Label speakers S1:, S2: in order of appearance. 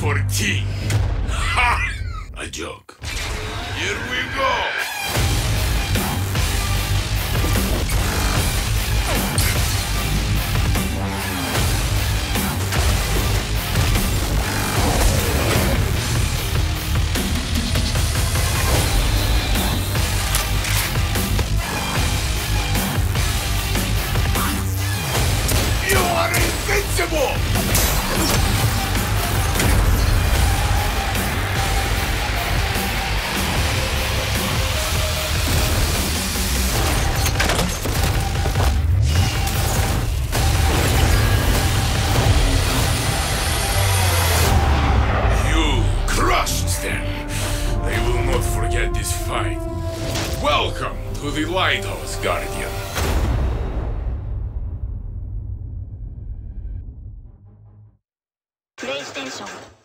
S1: for tea. Ha! A joke. Here we go. You are invincible! They will not forget this fight. Welcome to the Lighthouse, Guardian.
S2: PlayStation